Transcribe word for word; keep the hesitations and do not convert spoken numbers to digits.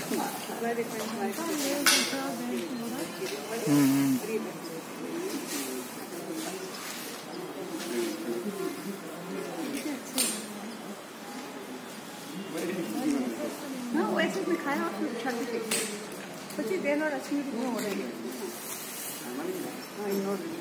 हाँ वैसे भी खाया आपने छाती पे पची देना रश्मि हो रही है।